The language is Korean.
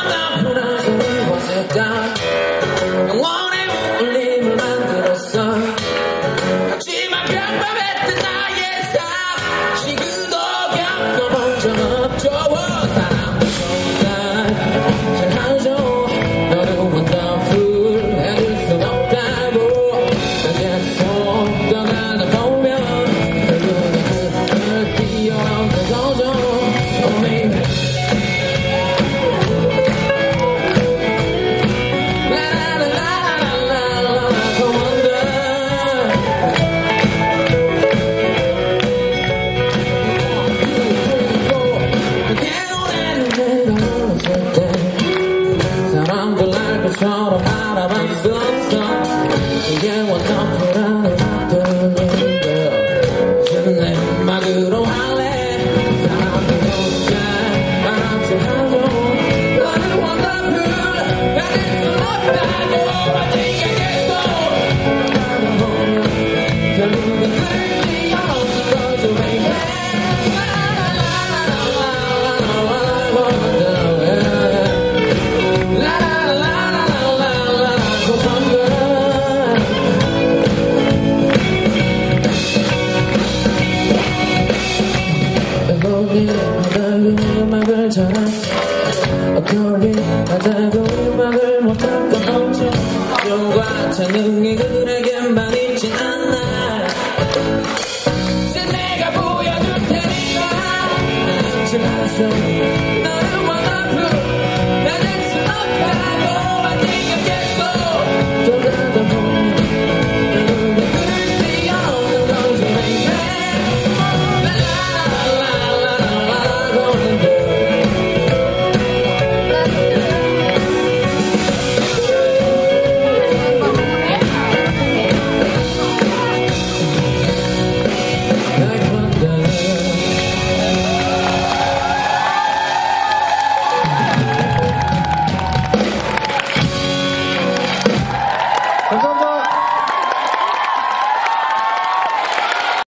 처럼 알아봤었어. 이게 완전 불안해 들리는데 이제 내 막으로 할래. 사람들 혼자 말하지 하죠. 너는 wonderful 가질 수 없다고 아직 계속 나만 보면 결국은 늘 없는 거죠 baby. 하다고 음악을 잘했어. 거기 하다고 음악을 못할 건 없지. 용과 재능이 그에게만 있진 않아. 이제 내가 보여줄 테니까 잊지 마세요.